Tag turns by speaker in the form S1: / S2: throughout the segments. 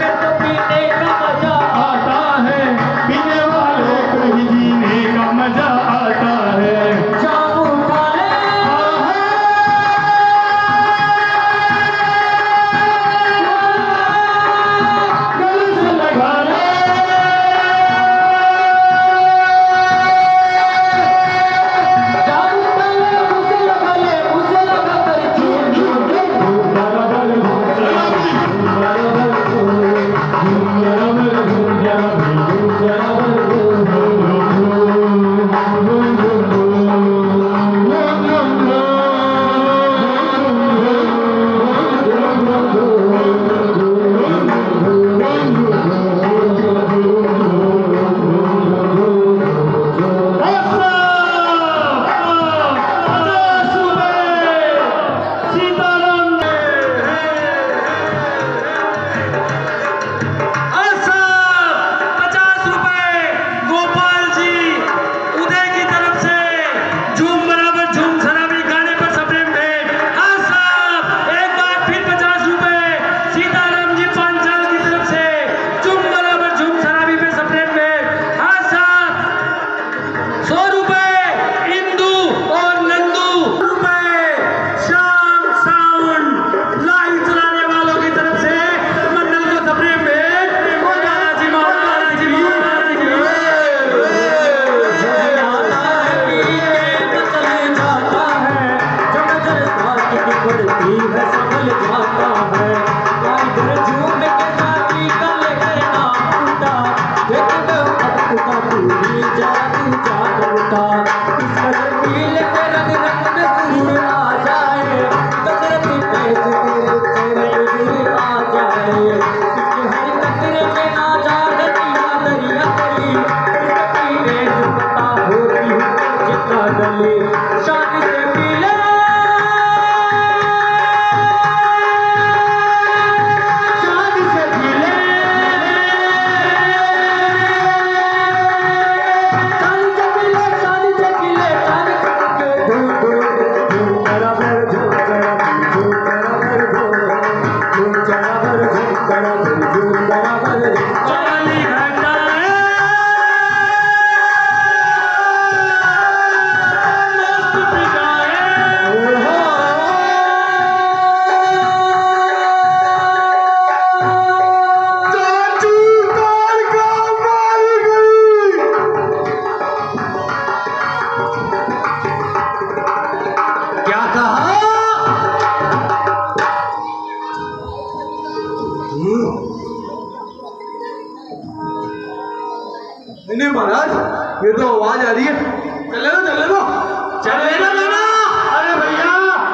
S1: नहीं महाराज, ये तो आवाज आ रही है। चले लो चले ना। अरे भैया,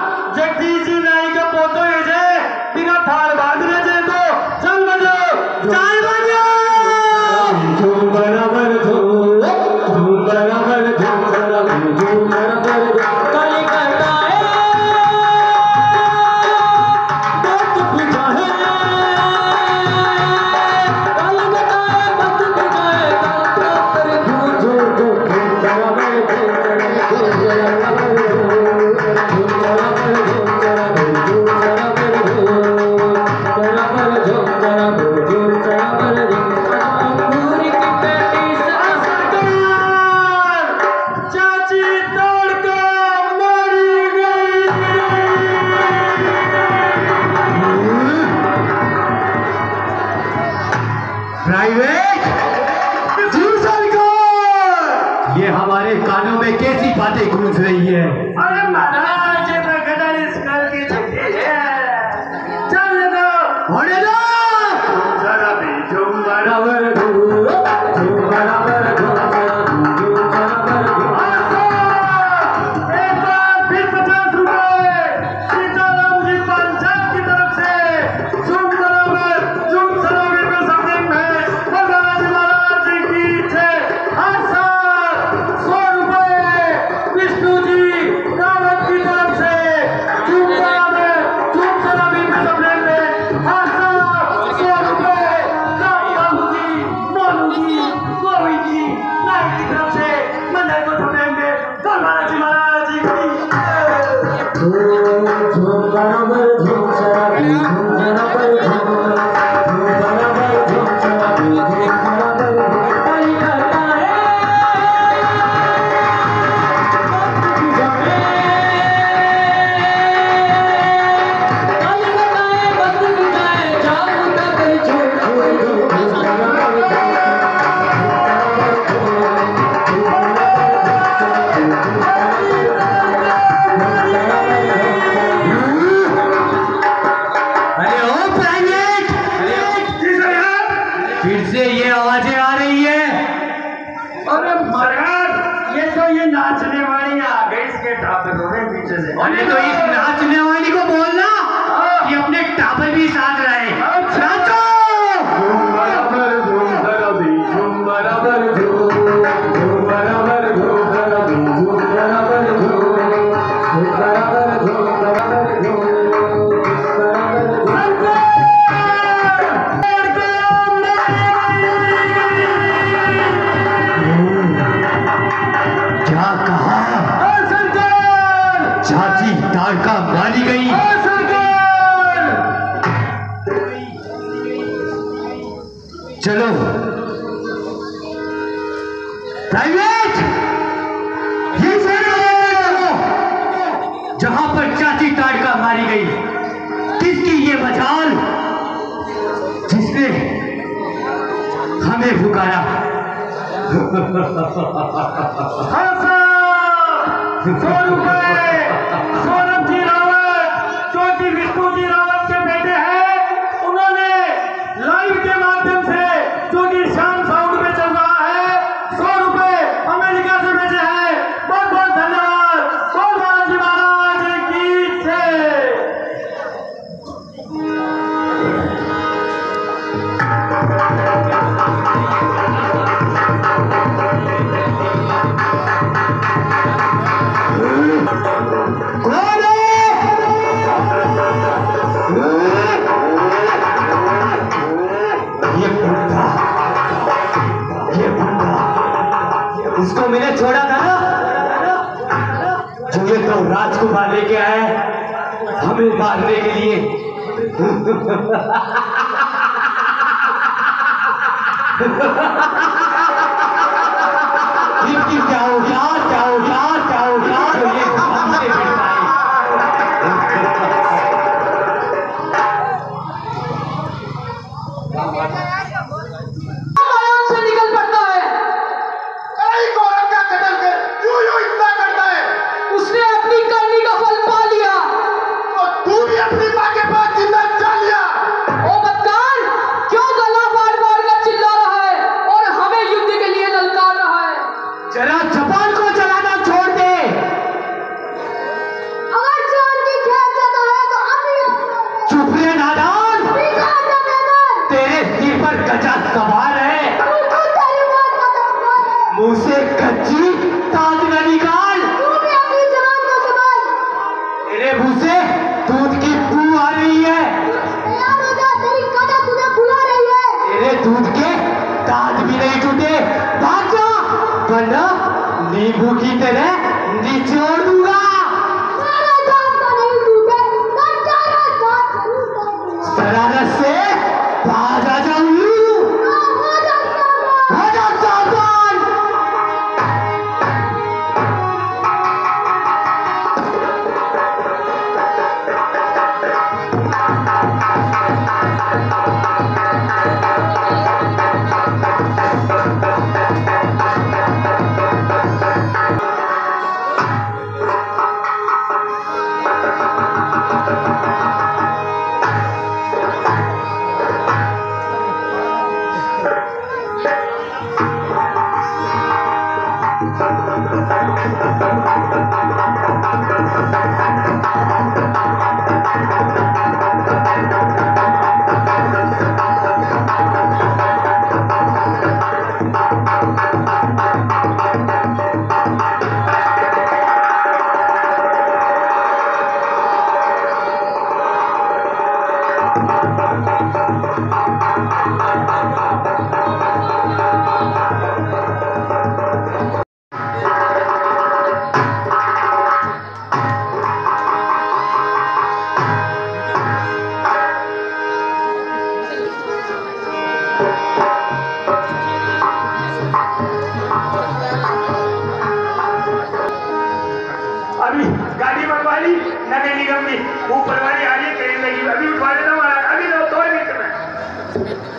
S1: जगदीश जी नाई का पोतो ये जे बिना थाल बांध रहे जे तो चल बजो, चाल बजो। झूम बराबर झूम, झूम बराबर झूम, झूम बराबर काली करता है बात बुझा है, काली करता है बात बुझा है, काल कर झूम झूम झूम बराबर
S2: ये हमारे कानों में कैसी बातें गूंज रही है।
S1: अरे महाराज, ये तो गदर इस घर की छुट्टी है। चल दो, होने दो। जरा भी झूम बराबर झूम, झूम बराबर झूम, झूम बराबर झूम। एक बार फिर 50 रुपए सीताराम जी पंचायत की तरफ से झूम बराबर झूम सरोगे में सफेद में भगवान महाराज जी की जय। विष्णु जी रावत की तरफ से झूम सराबी में सफेद में
S2: आवाजें आ रही है?
S1: अरे महाराज, ये नाचने वाली आ गई इसके टापर होने पीछे से।
S2: अरे तो इस नाचने वाली को बोलना कि अपने टापर भी साथ लाए। नाचो!
S1: झूम बराबर झूम धरबी, झूम बराबर झूम, झूम बराबर झूम धरबी, झूम बराबर झूम, झूम बराबर झूम, बराबर झूम,
S2: क्या कहा? चाची ताड़का मारी गई। चलो प्राइवेट, ये चलो जहां पर चाची ताड़का मारी गई। किसकी ये मजाल जिसने हमें पुकारा?
S1: सौरभ जी रावत जो कि विष्णु जी रावत के बेटे हैं, उन्होंने लाइव के माध्यम से जो कि शाम साउंड में चल रहा है 100 रुपए अमेरिका से भेजे हैं। बहुत बहुत धन्यवाद। बोल बालाजी महाराज की जय।
S2: इसको मैंने छोड़ा था ना, जो ये तो राजकुमार लेके आए हमें मारने के लिए। इनकी क्या हो गया, क्या हो गया, क्या हो गया, तो ये हमसे भिड़ता है।
S3: से निकल पड़ता है।
S1: कई गौरव का कदम कर यूं इतना करता है।
S3: उसने अपनी करनी का फल पा लिया।
S1: तो तू भी अपनी माँ के पास जिंदा जा लिया।
S3: ओ बदकार, क्यों गला फाड़ फाड़ कर चिल्ला रहा है और हमें युद्ध के लिए ललकार रहा है?
S2: जरा जबान को चलाना छोड़ दे।
S3: अगर जान की खेत जाता है तो अभी
S2: चुप रे नादान, तेरे सिर पर गजा सवार है। मुंह से कच्ची ताज न निकाल। तेरे मुंह से दूध की बू आ रही है। तेरे दूध के दांत भी नहीं टूटे। भाग जा, वरना नींबू की तरह निचोड़ दूंगा। शरारत से बाज आ जाऊंगी। हो जा सावधान।
S1: अभी गाड़ी मंगवा ली नगर निगम की, ऊपर वाली आ रही है, ट्रेन लगी, अभी उठवा देता हूँ। अभी लो, 2 मिनट में।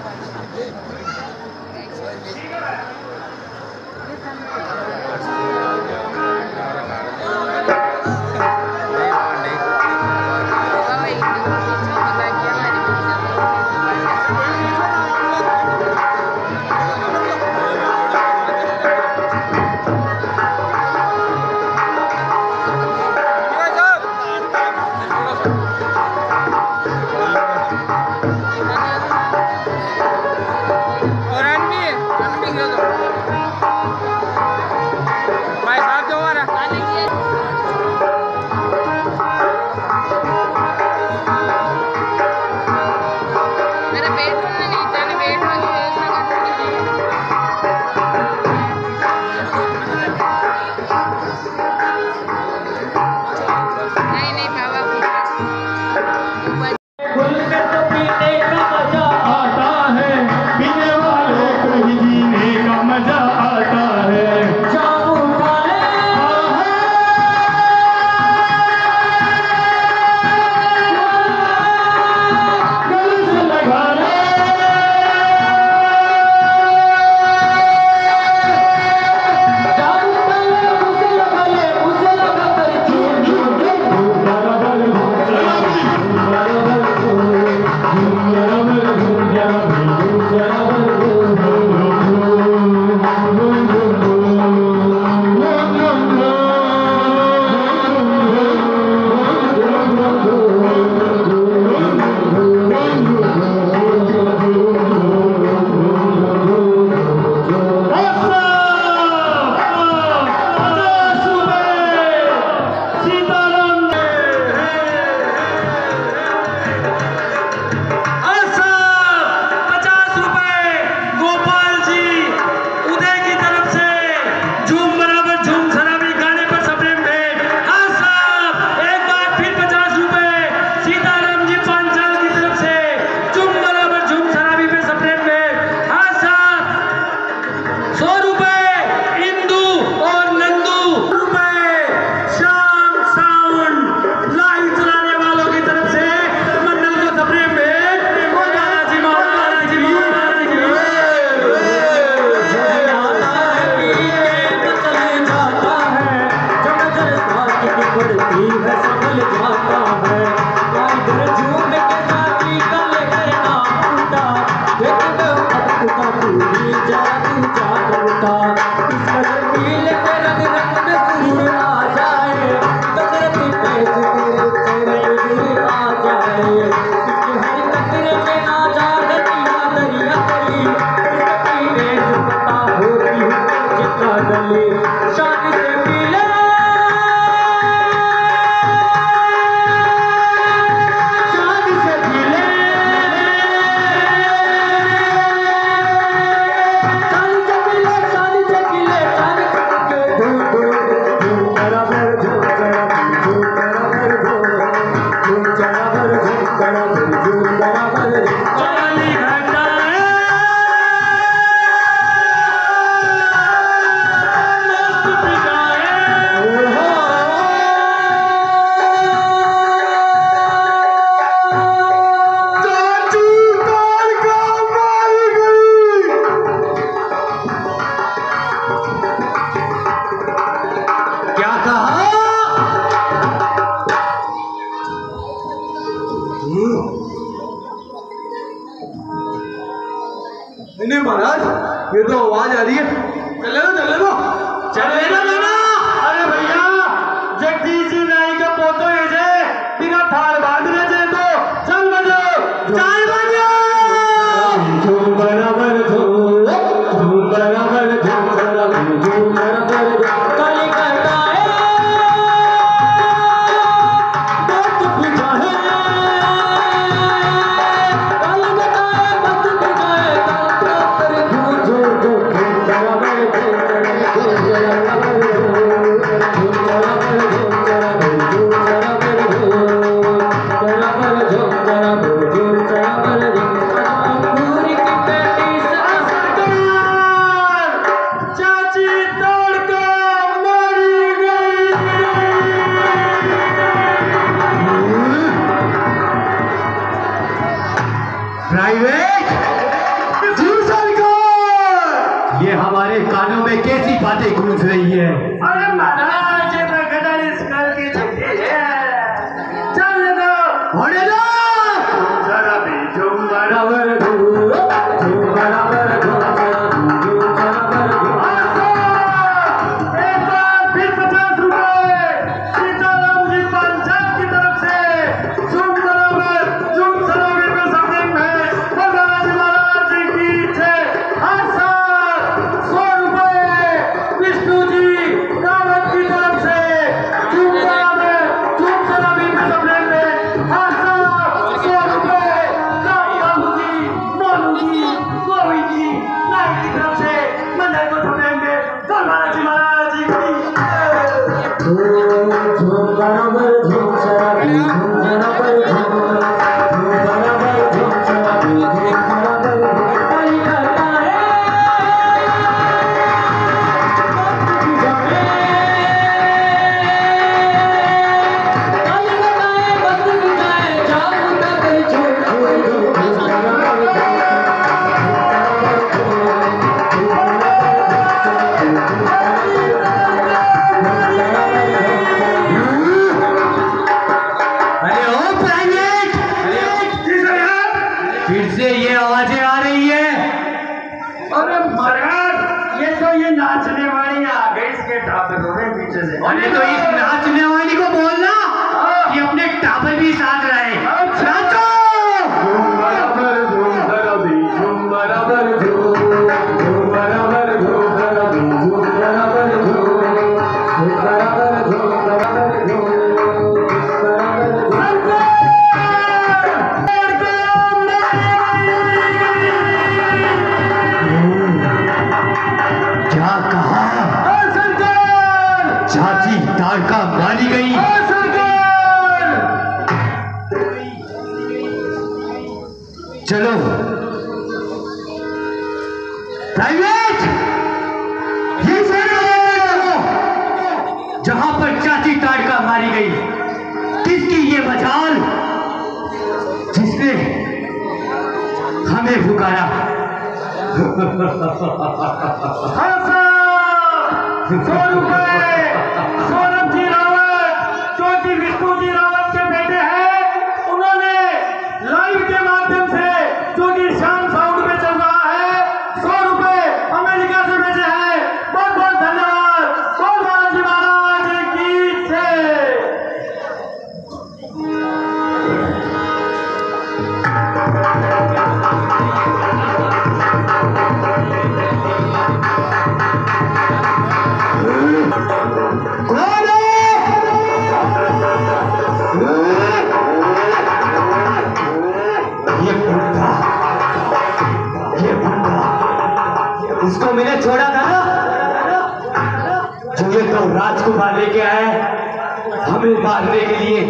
S1: नहीं महाराज, ये तो आवाज आ रही है। चले दो चले ना। अरे भैया, जगदीश जी नाई का पोतो ये जे बिना थाल बांध रहे जे तो चल बजो, चाय बजो। झूम बराबर झूम, झूम बराबर झूम, झूम बराबर कली करता है मत बुझाए, कल बताए मत बुझाए, कल कर झूम झूम बराबर
S2: ये हमारे कानों में कैसी बातें गूंज रही है।
S1: अरे महाराज, ये तो गदर इस घर की छुट्टी है। चल दो होने दो, जरा भी झूम बराबर झूम, झूम बराबर झूम, झूम बराबर झूम। एक बार फिर 50 रुपए सीताराम जी पंचायत की तरफ से झूम बराबर झूम सरोगे में समथिंग में भगवान महाराज जी की जय। 100 रुपए विष्णु जी रावत की तरफ से झूम बराबर झूम सरोगे में समथिंग में 100 रुपए राम बाबू जी, मोनू जी, गोविंद जी नाई की तरफ से मंदिर को धोएंगे भगवान जी महाराज जी की जय। झूम बराबर झूम सरोगे, झूम बराबर झूम, झूम बराबर झूम सरोगे, झूम बराबर कली करता है मत बुझाए, कल बताए मत बुझाए, जाऊं तक झूम झूम बराबर
S2: अरे ओ प्राइवेट, फिर से ये आवाजें आ रही है।
S1: अरे महाराज, ये नाचने वाली आ गई इसके ढाबे को पीछे से।
S2: अरे तो इस नाचने वाली को बोलना कि अपने टापर भी साथ रहे। नाचो।
S1: झूम बराबर झूम जरा भी, झूम बराबर झूम, झूम बराबर झूम जरा भी, झूम बराबर झूम, झूम बराबर झूम, बराबर झूम,
S2: क्या कहा? चाची तारका मारी गई। चलो प्राइवेट, ये चलो जहां पर चाची तारका मारी गई, किसकी ये मजाल जिसने हमें पुकारा।
S1: 100 रुपए सौरभ जी रावत, जो कि विष्णु जी रावत के बेटे हैं, उन्होंने लाइव के माध्यम से, जो कि शाम साउंड पे चल रहा है, 100 रुपए अमेरिका से भेजे हैं। बहुत बहुत धन्यवाद। बोल बालाजी महाराज की जय।
S2: इसको मैंने छोड़ा था ना, जो ये तो राजकुमार लेके आए हमें मारने के लिए।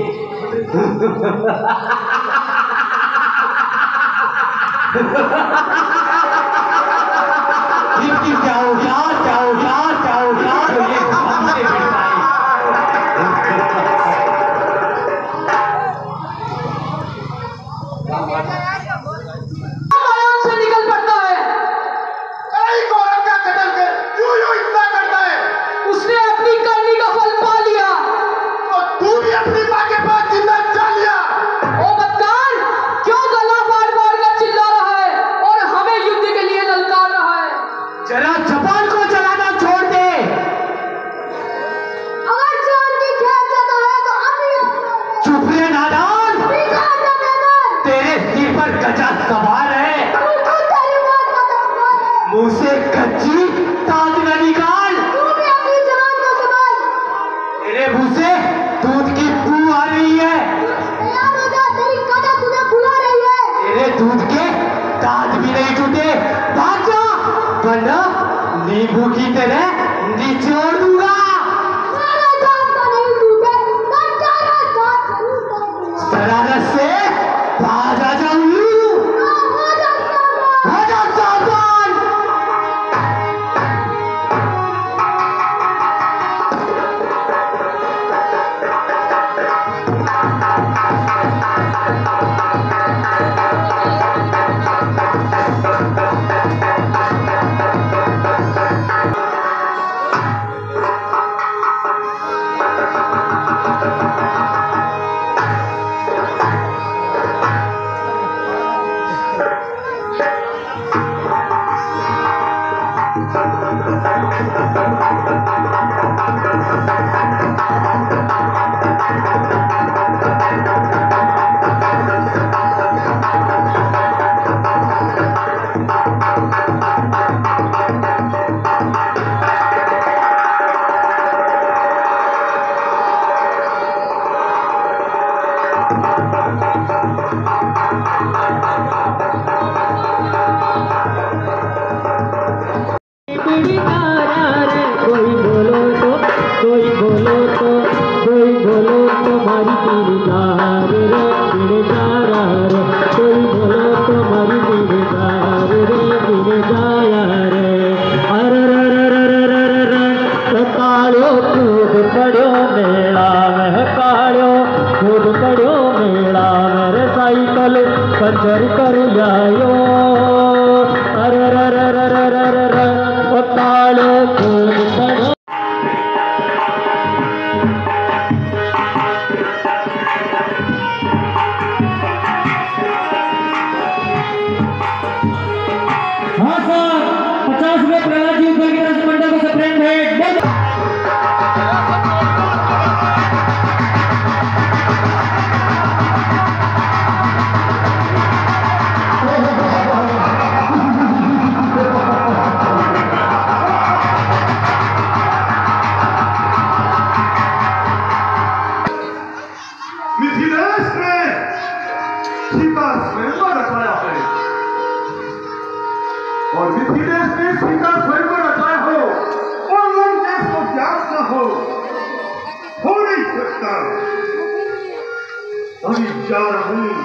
S2: इनकी क्या हो गया, क्या हो गया, क्या हो गया, तो ये हमसे भिड़ पाए।
S3: आराम से निकल पड़ता है।
S1: गौरव का कत्ल कर क्यों इतना करता है?
S3: उसने अपनी करनी का फल पा लिया।
S1: तो तू भी अपनी माँ के पास जिंदा जा लिया।
S3: ओ बदकार, क्यों गला फाड़ फाड़ कर चिल्ला रहा है और हमें युद्ध के लिए ललकार
S2: मुंह से कच्ची दांत न निकाल।
S3: तू भी अपनी जबान को संभाल।
S2: तेरे मुंह से दूध की बू आ रही है।
S3: तैयार हो जा, तेरी कदर तुझे बुला रही है।
S2: तेरे दूध के दांत भी नहीं टूटे, भाग जा, वरना नींबू की तरह निचोड़ दूंगा।
S3: सारा दांत तो नहीं टूटे, पर सारा दांत जरूर तोड़ दूंगा।
S2: शरारत से बाज आ जाऊंगी।
S3: हो जा सावधान।
S2: पंचर कर लायो, अरे रे रे रे रे रे रे रे, ओ कालो खूब पड़ो। हाँ सर, 50 रुपये प्रहलाद जी ऊपर की तरफ से मंडल को सप्रेम भेंट।
S1: मिथिलेश ने सीता स्वयंवर रचाया है और मिथिलेश ने सीता स्वयंवर रचाया हो और लंकेश को ज्ञात न हो नहीं सकता। अभी जा रहा हूं।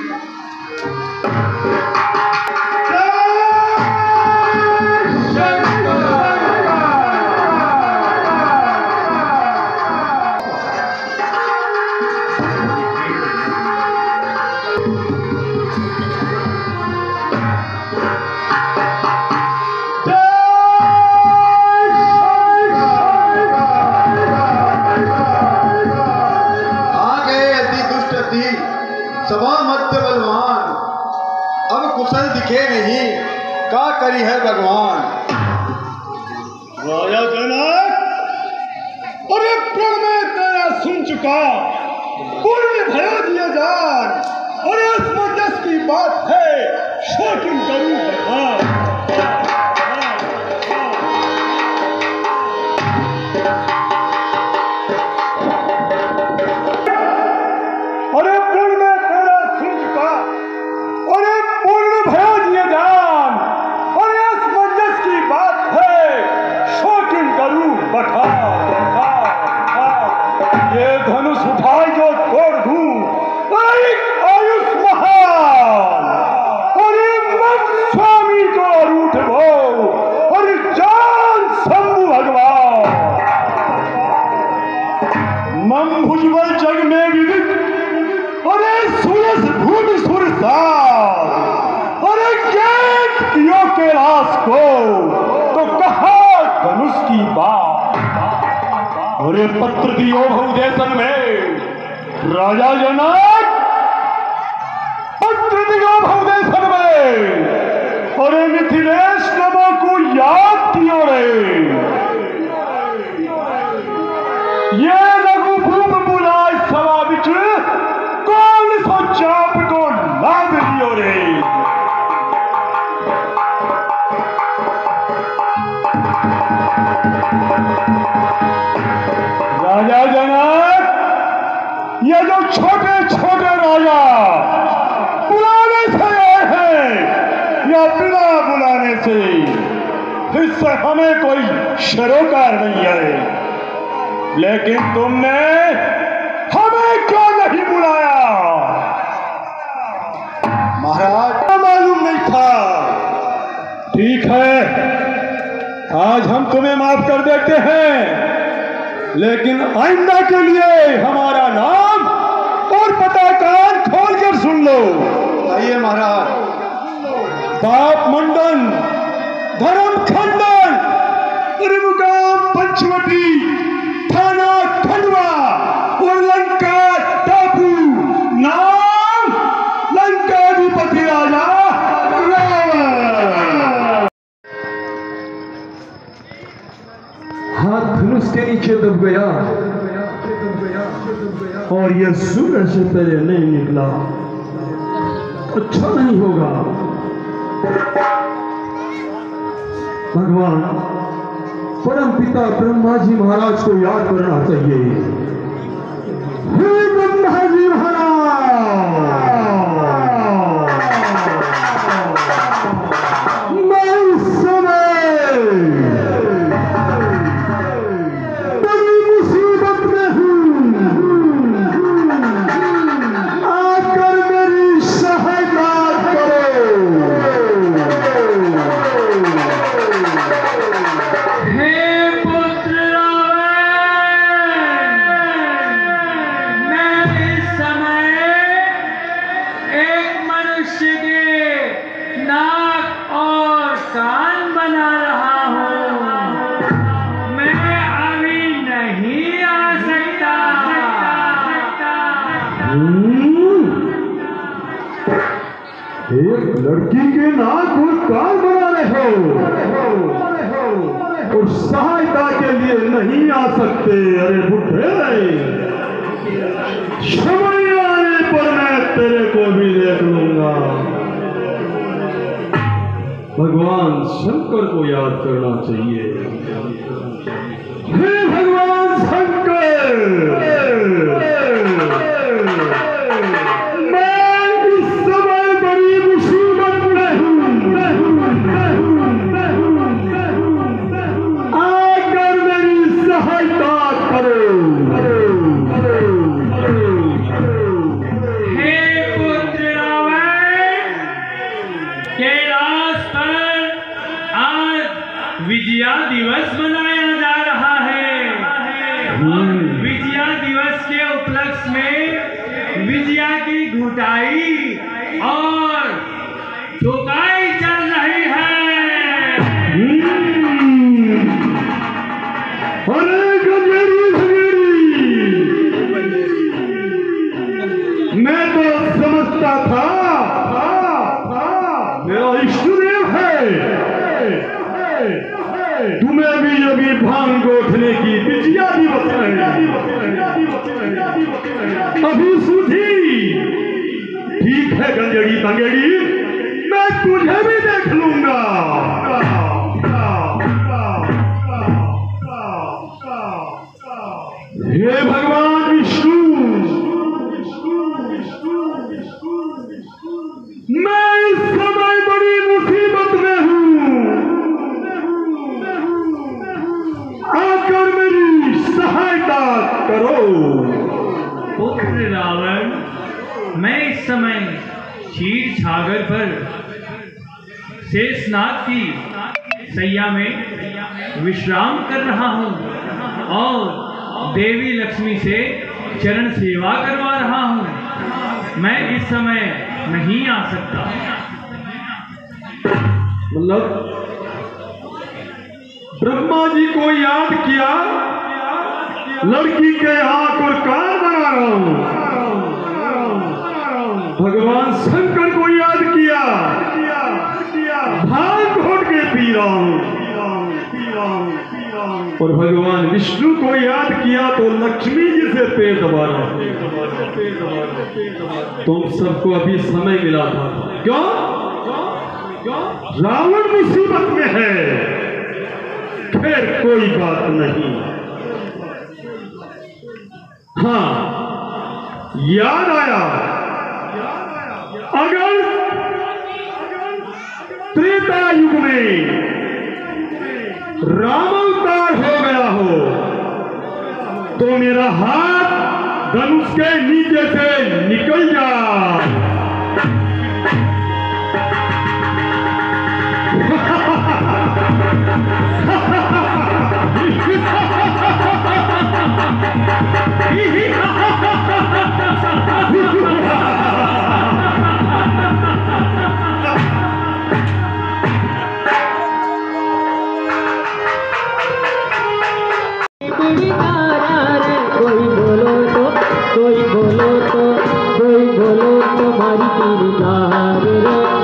S4: सभा मध्य बलवान, अब कुशल दिखे नहीं, का करी है भगवान।
S1: राजा जनक, अरे प्रण में तेरा सुन चुका, पुण्य भयो दिया जान, और इस मजस की बात है, शौकीन करूं भगवान। अरे प्रण में तेरा सुन चुका, अरे पुण्य भयो दिया जान, और इस मजस की बात है, शौकीन करूं बता। ये धनुष उठाई जो तोड़ दूं, एक आयुष महान, और ये मन स्वामी को रूठ भो, और जान शंभु भगवान। मम भुजबल जग में विदित, अरे सूरज भूमि सुरसार, अरे ज्ञान कियो कैलाश को, तो कहा धनुष की बात। अरे पत्र दियो बहुदेशन में, राजा जनक पत्र दियो बहुदेशन में, अरे मिथिलेश नमो को याद कियो रे। ये लघु भूप बुलाए सभा बिच, कौन सो चाप को लाद लियो रे।
S5: बुलाने से इससे हमें कोई सरोकार नहीं आए, लेकिन तुमने हमें क्यों नहीं बुलाया?
S4: महाराज
S5: मालूम नहीं था। ठीक है, आज हम तुम्हें माफ कर देते हैं, लेकिन आइंदा के लिए हमारा नाम और पता कान खोल कर सुन लो।
S4: आइए महाराज।
S5: पाप मंडन, धर्म खंडन, त्रिमुकाम पंचवटी, थाना खंडवा और लंका टापू। नाम लंकाधिपति राजा रावण।
S1: हाथ धनुष के नीचे दब गया और यह सूरज से पहले नहीं निकला, अच्छा नहीं होगा। भगवान परम पिता ब्रह्मा जी महाराज को याद करना चाहिए। हे ब्रह्मा जी महाराज, मैं इस समय बड़ी मुसीबत में हूँ, आकर मेरी सहायता करो।
S3: हे पुत्र रावण, मैं इस समय एक मनुष्य के नाक और कान बना रहा हूँ। मैं अभी नहीं आ सकता।
S1: एक लड़की के नाक और कान बना रहे हो और सहायता के लिए नहीं आ सकते? अरे बुढ़े, समय आने पर मैं तेरे को भी देख लूंगा। भगवान शंकर को याद करना चाहिए। हे भगवान शंकर, मैं इस समय बड़ी मुसीबत में हूँ, आकर मेरी सहायता करो।
S3: हे पुत्र रावण, के राज पर आज विजया दिवस मनाया जा रहा है। विजया दिवस के उपलक्ष्य में विजया की घुटाई और ठोकाई चल रही है।
S1: अरे गंजेड़ी मैं तो समझता था मेरा इष्टदेव है। तुम्हें भी अभी भांग गोठने की विजया दिवस है, अभी सूझी। ठीक है गंजेड़ी बंगेड़ी, मैं तुझे भी देख लूंगा। हे भगवान विष्णु, मैं इस समय बड़ी मुसीबत में हूँ, आकर मेरी सहायता करो।
S3: पुत्र रावण, मैं इस समय क्षीर सागर पर शेषनाग की सैया में विश्राम कर रहा हूँ और देवी लक्ष्मी से चरण सेवा करवा रहा हूँ। मैं इस समय नहीं आ सकता।
S1: मतलब ब्रह्मा जी को याद किया, लड़की के आंख और कान बना रहा हूं। भगवान शंकर को याद किया, भांग घोट के पी रहा हूं। और भगवान विष्णु को याद किया तो लक्ष्मी जी से पेट दबा रहा हूं। तुम सबको अभी समय मिला था, क्यों? रावण मुसीबत में है। खैर कोई बात नहीं। हाँ, याद आया, अगर
S5: त्रेता युग में राम अवतार हो गया हो तो मेरा हाथ धनुष के नीचे से निकल जाए।
S2: कोई बोलो तो मारी तेरी कार रे।